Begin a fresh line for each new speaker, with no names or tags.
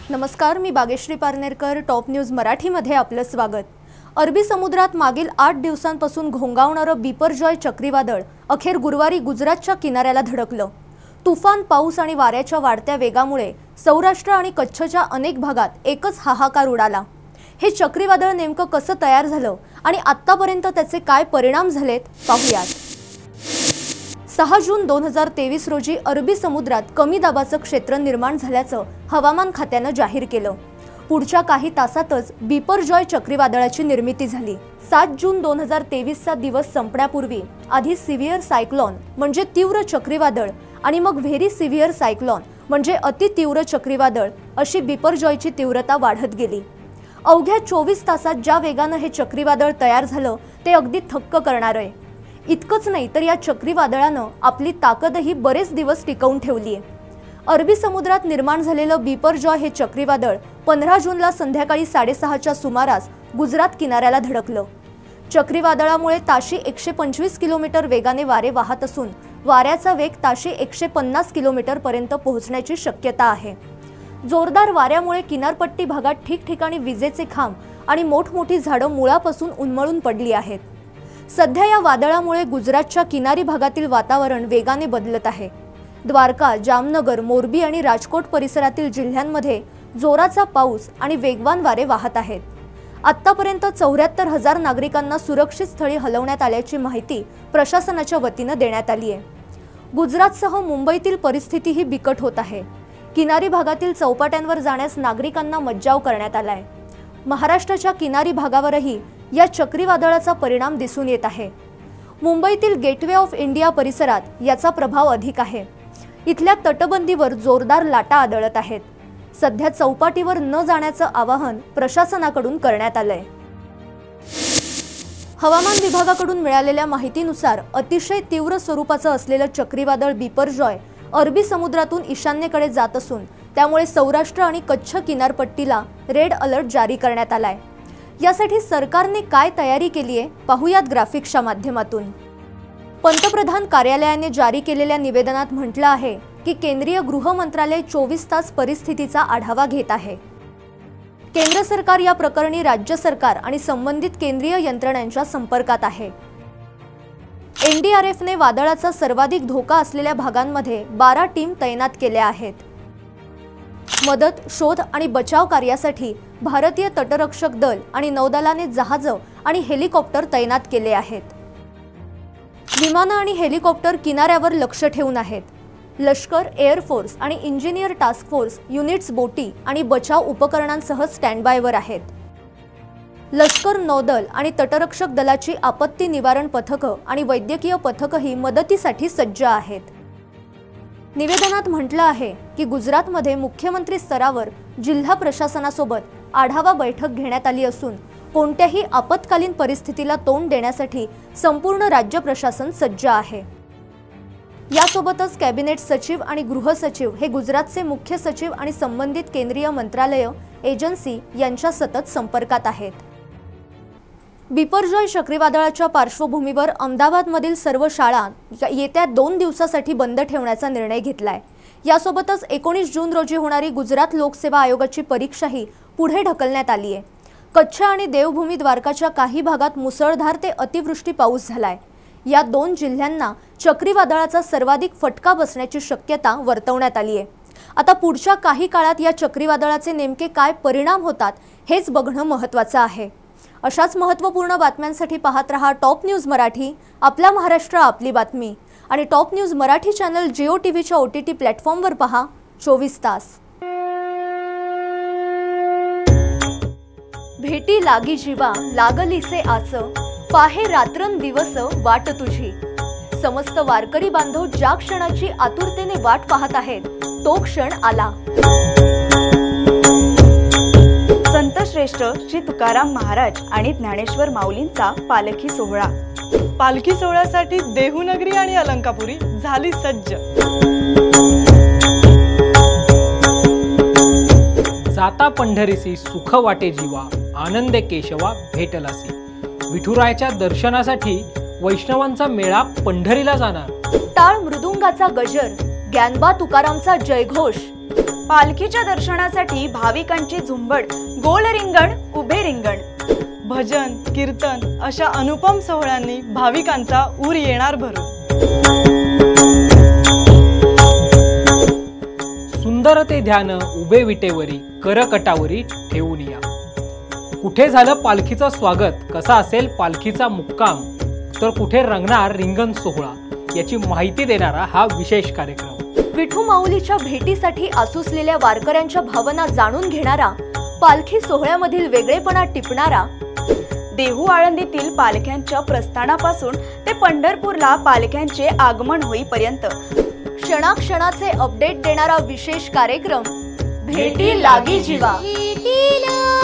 नमस्कार, मी Bageshri Parnerkar. Top news मराठीमध्ये आपलं स्वागत। अरबी समुद्रात मागील 8 दिवसांपासून घोंगावणारं बिपरजॉय चक्रीवादळ अखेर गुरुवारी गुजरातच्या किनाऱ्याला धडकलं। तुफान पाऊस आणि वाऱ्याच्या वाढत्या वेगामुळे सौराष्ट्र आणि कच्छच्या अनेक भागात एकच हाहाकार उडाला। हे चक्रीवादळ नेमकं कसं तयार झालं आणि आत्तापर्यंत त्याचे काय परिणाम झालेत पाहूयात। 6 जून 2023 रोजी अरबी समुद्रात कमी दाबाचं क्षेत्र निर्माण झाल्याचं हवामान खात्यानं जाहीर केलं। पुढच्या काही तासातच बिपरजॉय चक्रीवादळाची निर्मिती झाली। 7 जून 2023 चा दिवस संपण्यापूर्वी आधी सिव्हिअर सायक्लोन म्हणजे तीव्र चक्रीवादळ आणि मग व्हेरी सिव्हिअर सायक्लोन म्हणजे अति तीव्र चक्रीवादळ अशी बिपरजॉयची तीव्रता वाढत गेली। अवघ्या 24 तासात ज्या वेगानं हे चक्रीवादळ तयार झालं ते अगदी थक्क करणारं आहे। इतकंच नाही तर या चक्रीवादळानं आपली ताकदही बरेच दिवस टिकवून ठेवली आहे। अरबी समुद्रात निर्माण झालेलं बिपरजॉय हे चक्रीवादळ 15 जूनला संध्याकाळी 6:30च्या सुमारास गुजरात किनाऱ्याला धडकलं। चक्रीवादळामुळे ताशी 125 किलोमीटर वेगाने वारे वाहत असून वाऱ्याचा वेग ताशी 150 किलोमीटर पर्यंत पोहोचण्याची शक्यता आहे। जोरदार वाऱ्यामुळे किनारपट्टी भागात ठिकठिकाणी विजेचे खांब आणि मोठमोठी झाडं मुळापासून उन्मळून पडली आहेत। सध्या या वादळामुळे गुजरातच्या किनारी भागातील वातावरण वेगाने बदलत आहे। द्वारका, जामनगर, मोरबी आणि राजकोट परिसरातील जिल्ह्यांमध्ये जोराचा पाऊस आणि वेगवान वारे वाहत आहेत। आत्तापर्यंत 74,000 नागरिकांना सुरक्षित स्थळी हलवण्यात आल्याची माहिती प्रशासनाच्या वतीनं देण्यात आली आहे। गुजरातसह मुंबईतील परिस्थितीही बिकट होत आहे। किनारी भागातील चौपाट्यांवर जाण्यास नागरिकांना मज्जाव करण्यात आलाय। महाराष्ट्राच्या किनारी भागावरही या चक्रीवादळाचा परिणाम दिसून येत आहे। मुंबईतील गेटवे ऑफ इंडिया परिसरात याचा प्रभाव अधिक आहे। इथल्या तटबंदीवर जोरदार लाटा आदळत आहेत। सध्या चौपाटीवर न जाण्याचं आवाहन प्रशासनाकडून करण्यात आलंय। हवामान विभागाकडून मिळालेल्या माहितीनुसार अतिशय तीव्र स्वरूपाचं असलेलं चक्रीवादळ बिपरजॉय अरबी समुद्रातून ईशान्येकडे जात असून त्यामुळे सौराष्ट्र आणि कच्छ किनारपट्टीला रेड अलर्ट जारी करण्यात आलाय। यासाठी सरकारने काय तयारी केली आहे पाहूयात ग्राफिक्सच्या माध्यमातून। पंतप्रधान कार्यालयाने जारी केलेल्या निवेदनात म्हटलं आहे की केंद्रीय गृह मंत्रालय 24 तास परिस्थितीचा आढावा घेत आहे। केंद्र सरकार या प्रकरणी राज्य सरकार आणि संबंधित केंद्रीय यंत्रणांच्या संपर्कात आहे। एनडीआरएफने वादळाचा सर्वाधिक धोका असलेल्या भागांमध्ये 12 टीम तैनात केल्या आहेत। मदत, शोध आणि बचाव कार्यासाठी भारतीय तटरक्षक दल आणि नौदलाने जहाजं आणि हेलिकॉप्टर तैनात केले आहेत। विमानं आणि हेलिकॉप्टर किनाऱ्यावर लक्ष ठेवून आहेत। लष्कर, एअर फोर्स आणि इंजिनियर टास्क फोर्स युनिट्स बोटी आणि बचाव उपकरणांसह स्टँडबायवर आहेत। लष्कर, नौदल आणि तटरक्षक दलाची आपत्ती निवारण पथकं आणि वैद्यकीय पथकंही मदतीसाठी सज्ज आहेत। निवेदनात म्हटलं आहे की गुजरातमध्ये मुख्यमंत्री स्तरावर जिल्हा प्रशासनासोबत आढावा बैठक घेण्यात आली असून कोणत्याही आपत्कालीन परिस्थितीला तोंड देण्यासाठी संपूर्ण राज्य प्रशासन सज्ज आहे। यासोबतच कॅबिनेट सचिव आणि गृह सचिव हे गुजरातचे मुख्य सचिव आणि संबंधित केंद्रीय मंत्रालय, एजन्सी यांच्या सतत संपर्कात आहेत। बिपरजॉय चक्रीवादळाच्या पार्श्वभूमीवर अहमदाबादमधील सर्व शाळा येत्या 2 दिवसासाठी बंद ठेवण्याचा निर्णय घेतलाय। यासोबतच 19 जून रोजी होणारी गुजरात लोकसेवा आयोगाची परीक्षाही पुढे ढकलण्यात आली आहे। कच्छ आणि देवभूमी द्वारकाच्या काही भागात मुसळधार ते अतिवृष्टी पाऊस झालाय। या 2 जिल्ह्यांना चक्रीवादळाचा सर्वाधिक फटका बसण्याची शक्यता वर्तवण्यात आली आहे। आता पुढच्या काही काळात या चक्रीवादळाचे नेमके काय परिणाम होतात हेच बघणं महत्त्वाचं आहे। अशाच महत्त्वपूर्ण बातम्यांसाठी पाहत रहा टॉप न्यूज मराठी। आपला महाराष्ट्र, आपली बातमी। आणि top news Marathi channel Jio टीव्हीच्या OTT प्लॅटफॉर्मवर पहा 24 तास। भेटी लागी जीवा लागलीसे आस, पाहे रात्रंदिवस वाट तुझी। समस्त वारकरी बांधव ज्या क्षणाची आतुरतेने वाट पाहत आहेत तो क्षण आला।
संत श्रेष्ठ श्री तुकाराम महाराज आणि ज्ञानेश्वर माऊलींचा पालखी सोहळा।
पालखी सोहळ्यासाठी देहुनगरी आणि अलंकापुरी झाली सज्ज।
जाता पंढरीसी सुख वाटे जीवा, आनंदे केशवा भेटलासी। विठुरायाच्या दर्शनासाठी वैष्णवांचा मेळा पंढरीला जाणार।
टाळ मृदुंगाचा गजर, ज्ञानबा तुकारामचा जयघोष,
पालखीच्या दर्शनासाठी भाविकांची झुंबड, गोल रिंगण, उभे रिंगण.
भजन, कीर्तन अशा अनुपम सोहळ्यांनी भाविकांचा ऊर येणार भरून.
सुंदर ते ध्यान उभे विटेवरी, करकटावरी ठेवून या. कुठे झालं पालखीचं स्वागत, कसा असेल पालखीचा मुक्काम, तर कुठे रंगणार रिंगण सोहळा, याची माहिती देणारा हा विशेष कार्यक्रम.
विठू माऊलीच्या भेटीसाठी आसुसलेल्या वारकऱ्यांच्या भावना जाणून घेणारा, पालखी सोहळ्यामधील वेगळेपणा टिपणारा,
देहू आळंदीतील पालख्यांच्या प्रस्थानापासून ते पंढरपूरला पालख्यांचे आगमन होईपर्यंत
क्षणाक्षणाचे अपडेट देणारा विशेष कार्यक्रम भेटी लागी जीवा.